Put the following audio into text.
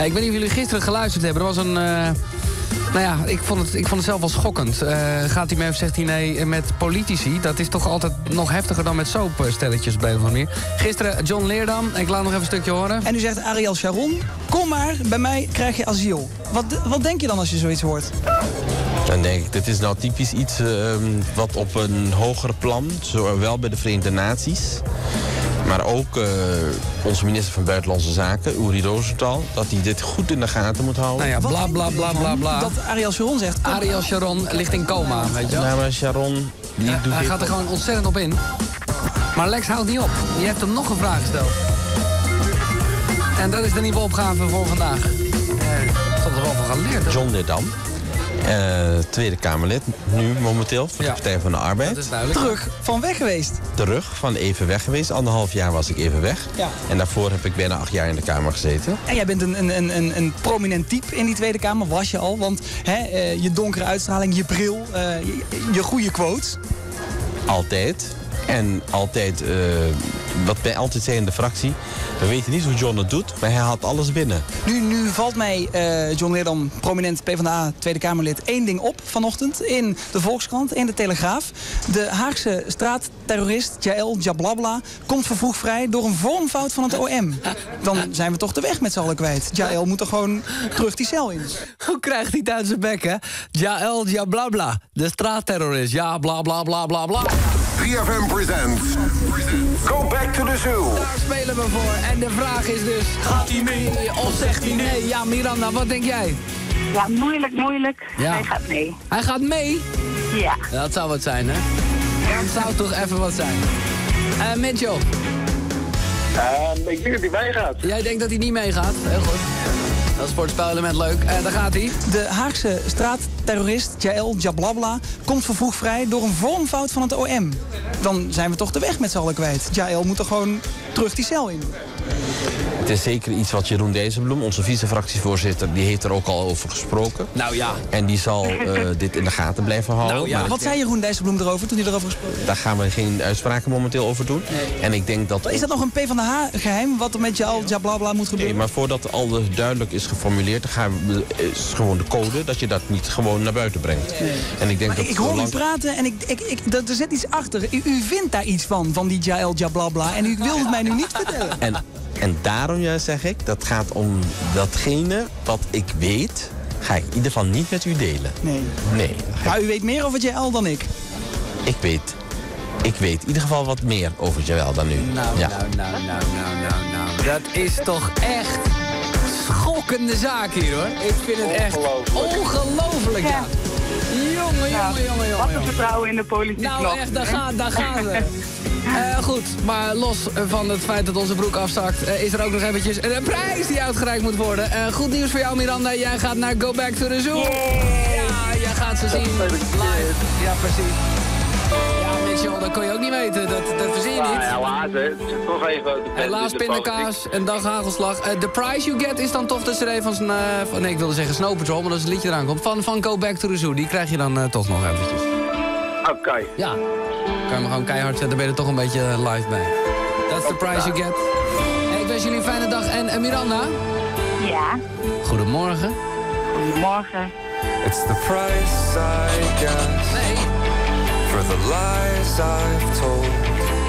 Ik weet niet of jullie gisteren geluisterd hebben. Er was een... Nou ja, ik vond het zelf wel schokkend. Gaat hij mee of zegt hij nee met politici? Dat is toch altijd nog heftiger dan met soapstelletjes op een of andere manier. Gisteren John Leerdam, ik laat nog even een stukje horen. En nu zegt Ariel Sharon, kom maar, bij mij krijg je asiel. Wat denk je dan als je zoiets hoort? Dan denk ik, dit is nou typisch iets wat op een hoger plan, zowel bij de Verenigde Naties, maar ook onze minister van Buitenlandse Zaken, Uri Rosenthal, dat hij dit goed in de gaten moet houden. Nou ja, bla bla bla bla bla. Dat Ariel Sharon zegt. Ariel Sharon ligt in coma, weet je wel. Ja, maar Sharon, hij gaat er gewoon ontzettend op in. Maar Lex houdt niet op. Die heeft hem nog een vraag gesteld. En dat is de nieuwe opgave voor vandaag. Ik had er wel van geleerd. John Leerdam, Tweede Kamerlid, nu momenteel, voor de Partij van de Arbeid. Dat is duidelijk. Terug van weg geweest. Terug van even weg geweest. 1,5 jaar was ik even weg. Ja. En daarvoor heb ik bijna 8 jaar in de Kamer gezeten. En jij bent een prominent type in die Tweede Kamer, was je al. Want je donkere uitstraling, je bril, je goede quotes. Altijd. En altijd, wat wij altijd zeggen in de fractie, we weten niet hoe John het doet, maar hij haalt alles binnen. Nu valt mij John Leerdam, prominent PvdA Tweede Kamerlid, één ding op vanochtend in de Volkskrant, in de Telegraaf. De Haagse straatterrorist Jael Jablabla komt vervroegd vrij door een vormfout van het OM. Dan zijn we toch de weg met z'n allen kwijt. Jael moet er gewoon terug die cel in. Hoe krijgt hij het uit zijn bek, hè? Jael Jablabla, de straatterrorist. Ja, bla bla bla bla bla. 3FM presents Go Back to the Zoo. Daar spelen we voor. En de vraag is dus, gaat hij mee of zegt hij nee? Ja, Miranda, wat denk jij? Ja, moeilijk. Ja. Hij gaat mee. Hij gaat mee? Ja. Dat zou wat zijn, hè? Dat zou toch even wat zijn. Mitchell. Ik denk dat hij meegaat. Jij denkt dat hij niet meegaat? Heel goed. Dat is voor het spelelement leuk. Daar gaat hij. De Haagse straatterrorist Jael Jablabla komt vervroegd vrij door een vormfout van het OM. Dan zijn we toch de weg met z'n allen kwijt. Jael moet er gewoon terug die cel in. Het is zeker iets wat Jeroen Dijsselbloem, onze vice-fractievoorzitter, die heeft er ook al over gesproken. Nou ja. En die zal dit in de gaten blijven houden. Nou ja. Maar Wat zei Jeroen Dijsselbloem erover toen hij erover gesproken heeft? daar gaan we geen uitspraken momenteel over doen. Nee. En ik denk dat... Is dat nog een PvdA-geheim wat er met Jael Jablabla moet gebeuren? Nee, maar voordat alles duidelijk is geformuleerd, dan is gewoon de code dat je dat niet gewoon naar buiten brengt. Nee. En ik denk Maar dat ik hoor u praten en er zit iets achter. U vindt daar iets van die Jael Jablabla. En u wil het mij nu niet vertellen. En daarom zeg ik, dat gaat om datgene wat ik weet, ga ik in ieder geval niet met u delen. Nee. Maar u weet meer over Jael dan ik. Ik weet in ieder geval wat meer over Jael dan u. Nou. Dat is toch echt schokkende zaak hier, hoor. Ik vind het echt ongelooflijk, ja. Jongen. Wat een vertrouwen in de politiek nog. Nou echt, daar gaan we. Goed, maar los van het feit dat onze broek afzakt, is er ook nog eventjes een prijs die uitgereikt moet worden. Goed nieuws voor jou, Miranda. Jij gaat naar Go Back to the Zoo. Ja, jij gaat ze zien live. Ja, precies. Ja, Mitchell, dat kon je ook niet weten. Dat verzin je niet. Helaas, hè. Het is toch even... Helaas, pindakaas en dag hagelslag. The prize you get is dan toch de CD van... nee, ik wilde zeggen Snow Patrol, maar dat is het liedje eraan komt. Van Go Back to the Zoo. Die krijg je dan toch nog eventjes. Oké. Ja. Kan je me gewoon keihard zetten, ben je er toch een beetje live bij. That's the prize you get. Hey, ik wens jullie een fijne dag. En Miranda? Ja. Goedemorgen. Goedemorgen. It's the price I guess Nee. for the lies I've told.